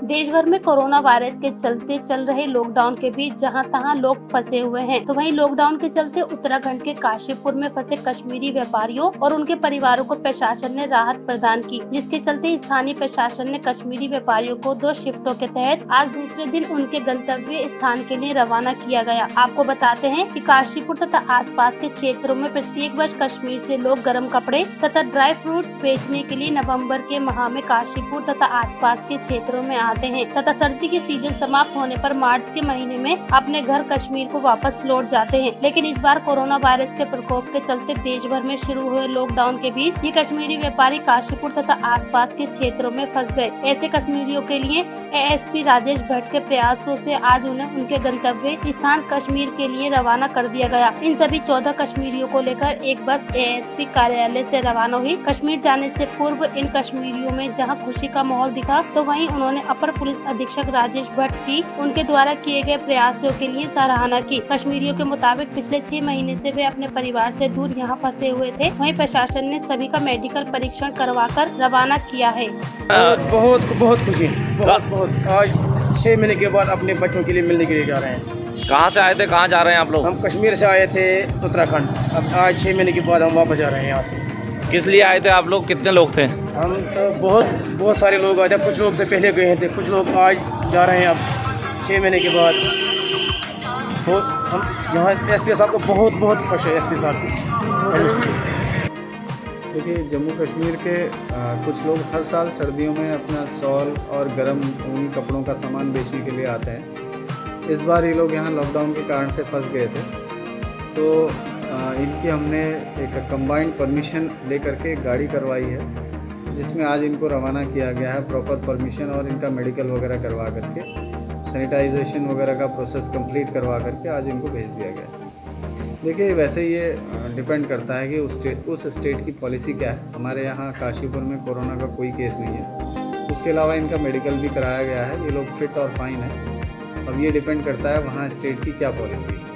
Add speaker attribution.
Speaker 1: देश भर में कोरोना वायरस के चलते चल रहे लॉकडाउन के बीच जहां तहां लोग फंसे हुए हैं, तो वहीं लॉकडाउन के चलते उत्तराखंड के काशीपुर में फंसे कश्मीरी व्यापारियों और उनके परिवारों को प्रशासन ने राहत प्रदान की, जिसके चलते स्थानीय प्रशासन ने कश्मीरी व्यापारियों को 2 शिफ्टों के तहत आज दूसरे दिन उनके गंतव्य स्थान के लिए रवाना किया गया। आपको बताते हैं कि काशीपुर तथा आसपास के क्षेत्रों में प्रत्येक वर्ष कश्मीर से लोग गर्म कपड़े तथा ड्राई फ्रूट्स बेचने के लिए नवंबर के माह में काशीपुर तथा आसपास के क्षेत्रों में आते हैं तथा सर्दी की सीजन समाप्त होने पर मार्च के महीने में अपने घर कश्मीर को वापस लौट जाते हैं। लेकिन इस बार कोरोना वायरस के प्रकोप के चलते देश भर में शुरू हुए लॉकडाउन के बीच ये कश्मीरी व्यापारी काशीपुर तथा आसपास के क्षेत्रों में फंस गए। ऐसे कश्मीरियों के लिए एएसपी राजेश भट्ट के प्रयासों से आज उन्हें उनके गंतव्य स्थान कश्मीर के लिए रवाना कर दिया गया। इन सभी 14 कश्मीरियों को लेकर एक बस एएसपी कार्यालय से रवाना हुई। कश्मीर जाने से पूर्व इन कश्मीरियों में जहां खुशी का माहौल दिखा, तो वहीं उन्होंने अपर पुलिस अधीक्षक राजेश भट्ट की उनके द्वारा किए गए प्रयासों के लिए सराहना की। कश्मीरियों के मुताबिक पिछले 6 महीने से वे अपने परिवार से दूर यहाँ फंसे हुए थे। वहीं प्रशासन ने सभी का मेडिकल परीक्षण करवाकर रवाना किया है।
Speaker 2: बहुत खुशी, बहुत आज 6 महीने के बाद अपने बच्चों के लिए मिलने के लिए जा रहे हैं।
Speaker 3: कहाँ से आए थे, कहाँ जा रहे हैं आप लोग?
Speaker 2: हम कश्मीर से आए थे उत्तराखंड। अब आज 6 महीने के बाद हम वापस जा रहे हैं यहाँ से।
Speaker 3: किस लिए आए थे आप लोग? कितने लोग थे?
Speaker 2: हम तो बहुत सारे लोग आए थे। कुछ लोग से पहले गए थे, कुछ लोग आज जा रहे हैं। अब 6 महीने के बाद हम यहाँ एसपी साहब को बहुत खुश है। एसपी साहब की
Speaker 4: देखिए, जम्मू कश्मीर के कुछ लोग हर साल सर्दियों में अपना शॉल और गर्म ऊनी कपड़ों का सामान बेचने के लिए आते हैं। इस बार ये लोग यहाँ लॉकडाउन के कारण से फंस गए थे, तो इनकी हमने एक कंबाइंड परमिशन ले करके गाड़ी करवाई है, जिसमें आज इनको रवाना किया गया है। प्रॉपर परमिशन और इनका मेडिकल वगैरह करवा करके, सैनिटाइजेशन वगैरह का प्रोसेस कंप्लीट करवा करके आज इनको भेज दिया गया है। देखिए, वैसे ये डिपेंड करता है कि उस स्टेट की पॉलिसी क्या है। हमारे यहाँ काशीपुर में कोरोना का कोई केस नहीं है। उसके अलावा इनका मेडिकल भी कराया गया है। ये लोग फिट और फाइन है। अब ये डिपेंड करता है वहाँ स्टेट की क्या पॉलिसी है।